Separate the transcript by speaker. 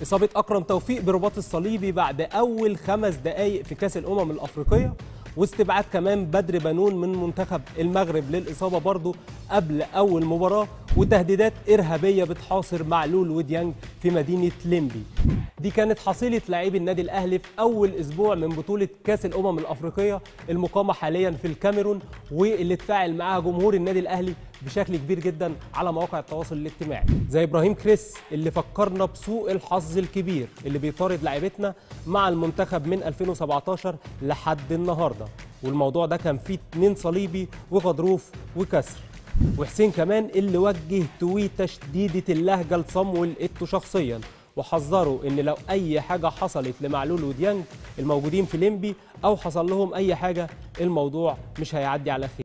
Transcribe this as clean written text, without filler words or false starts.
Speaker 1: إصابة أكرم توفيق برباط الصليبي بعد أول 5 دقايق في كأس الأمم الأفريقية، واستبعاد كمان بدر بنون من منتخب المغرب للإصابة برضه قبل أول مباراة، وتهديدات إرهابية بتحاصر معلول وديانج في مدينة ليمبي. دي كانت حصيلة لاعبي النادي الأهلي في أول أسبوع من بطولة كأس الأمم الأفريقية المقامة حاليا في الكاميرون، واللي اتفاعل معاها جمهور النادي الأهلي بشكل كبير جدا على مواقع التواصل الاجتماعي، زي إبراهيم كريس اللي فكرنا بسوء الحظ الكبير اللي بيطارد لاعبتنا مع المنتخب من 2017 لحد النهارده، والموضوع ده كان فيه 2 صليبي وغضروف وكسر. وحسين كمان اللي وجه تويته شديده اللهجه لصامويل ايتو شخصيا، وحذروا ان لو اي حاجه حصلت لمعلول وديانج الموجودين في ليمبي او حصل لهم اي حاجه، الموضوع مش هيعدي على خير.